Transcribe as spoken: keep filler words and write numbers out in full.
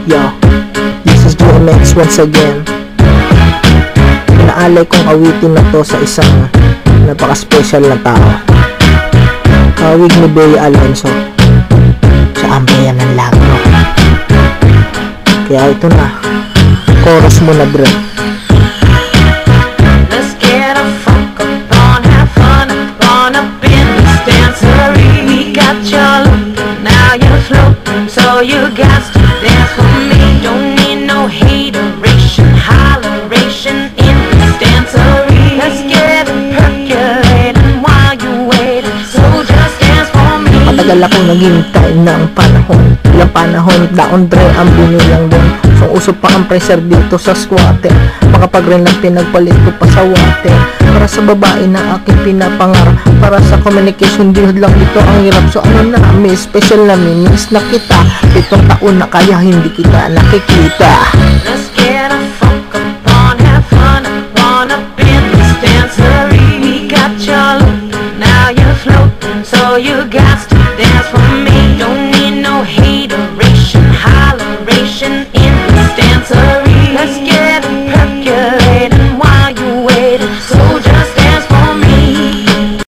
Yo, this is G M X once again. Pinaalay kong awitin na to sa isang napaka-special na tao. Kawig ni Bea Alonso sa ambayan ng Lagno. Kaya ito na, chorus mo na bro. Let's get a funk up on, have fun on up in this dancery. We got your look, now you're floating, so you got to dance for me. Don't need no hateration, holleration in this dancery. Let's get it percolating while you waiting, so just dance for me. Matagal akong naghihintay ng panahon, ilang panahon, daon dre ang binilang doon. So uso pa ang pressure dito sa squatter, makapag rin lang pinagpalit ko pa sa water. Para sa babae na aking pinapangarap, para sa communication din lang ito ang hirap. So ano na, may special na miss na kita, pitong taon na kaya hindi kita nakikita. Let's get a funk up on, have fun on up in this dancery. We got your look, now you're floating, so you got to dance for